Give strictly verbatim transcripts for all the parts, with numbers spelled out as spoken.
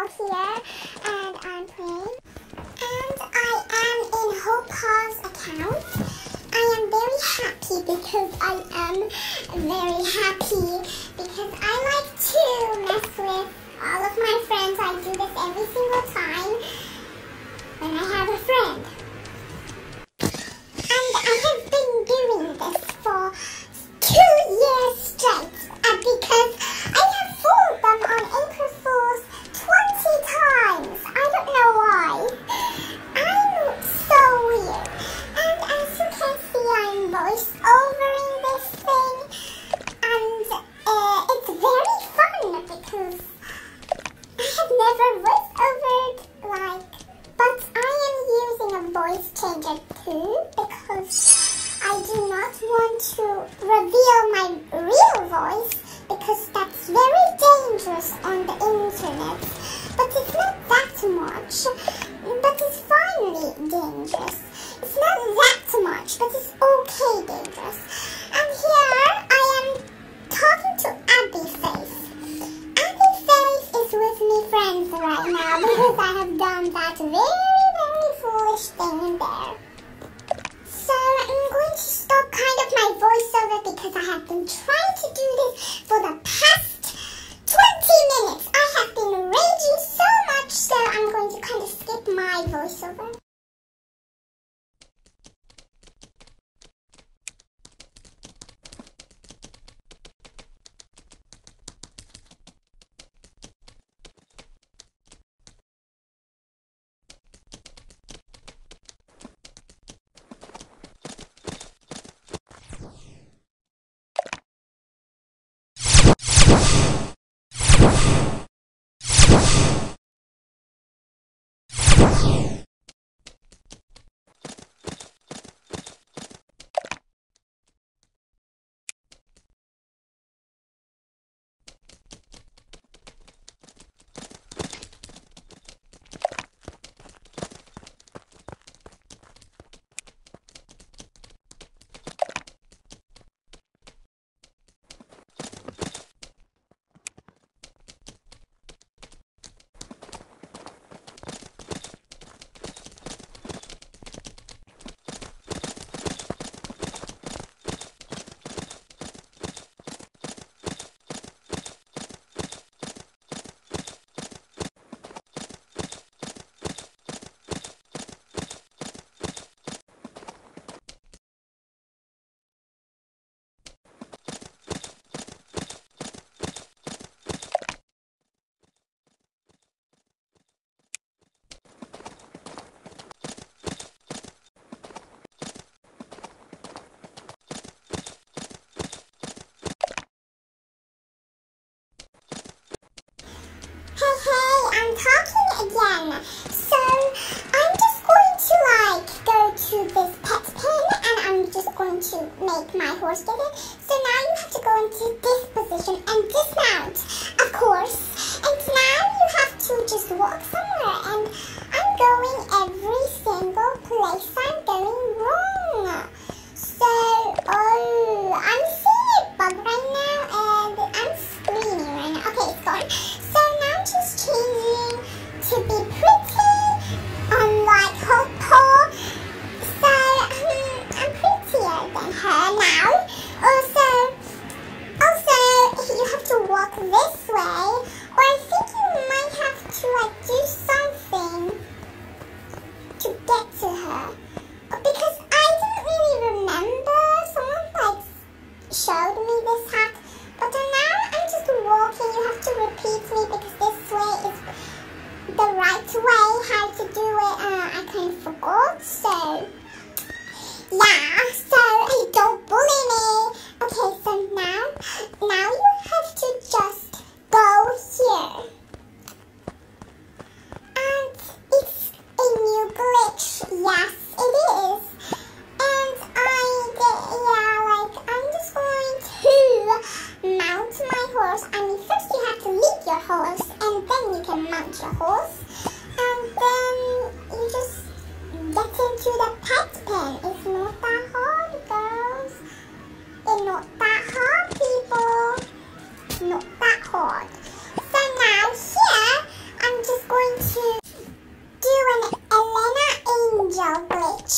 here, and I'm playing. And I am in Hopa's account. I am very happy because I am very happy because I like to mess with all of my friends. I do this every single time when I have a friend. And I have been doing this for two years straight uh, because I have fooled them on April Fool's twenty times. I don't know why. I'm so weird. And as you can see, I'm voice overing this thing. And uh, it's very fun because I have never voice overed like, but I am using a voice changer too because I do not want to reveal my real voice because that's very dangerous on the internet. But it's not that much, but it's finally dangerous. It's not that much, but it's okay dangerous. And here I am talking to Abby Face. Abby Face is with me friends right now because I have done that very, very foolish thing in there. So I'm going to stop kind of my voiceover because I have been trying to do this for the past twenty minutes. I have been raging so much, so I'm going to kind of skip my voiceover. I'm talking again. So I'm just going to like go to this pet pen and I'm just going to make my horse get it. So now you have to go into this position and dismount, of course. And now you have to just walk somewhere. And I'm going every single place I'm going wrong. So, oh, I'm seeing a bug right now and I'm screaming right now. Okay, it's gone. So now I'm just changing to be pretty on like Hopa. So um, I'm prettier than her now. Also, also you have to walk this way, or I think you might have to like do something to get to her. Because I didn't really remember. Someone like showed me this hack, but now I'm just walking. You have to repeat me because this way is the right way how to do it. Uh, I kind of forgot, so yeah, so don't bully me. Okay, so now, now you have to just go here. And it's a new glitch, yes it is. And I, yeah, like, I'm just going to mount my horse. I mean, first you have to lead your horse, and then you can mount your horse. And then you just get into the pet pen. It's not that hard.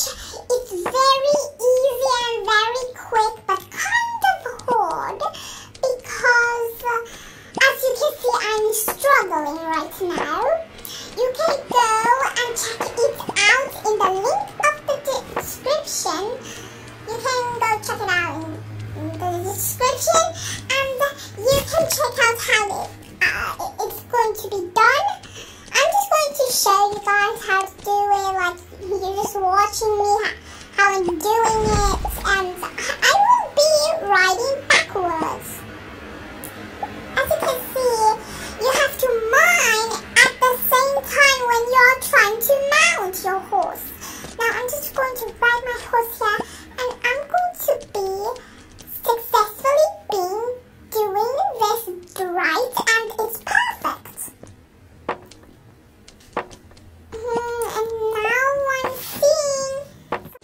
it's very easy and very quick, but kind of hard because uh, as you can see, I'm struggling right now. You can go and check it out in the link of the description. You can go check it out in, in the description, and you can check out how it, uh, it's going to be done. I'm just going to show you guys how to do it, like you're just watching me how I'm doing it, and I will be writing backwards. As you can see, you have to mine at the same time when you're trying to mount your horse. Now I'm just going to ride my horse here, and I'm going to be successfully being doing this right, and it's perfect. Hmm, and now I'm seeing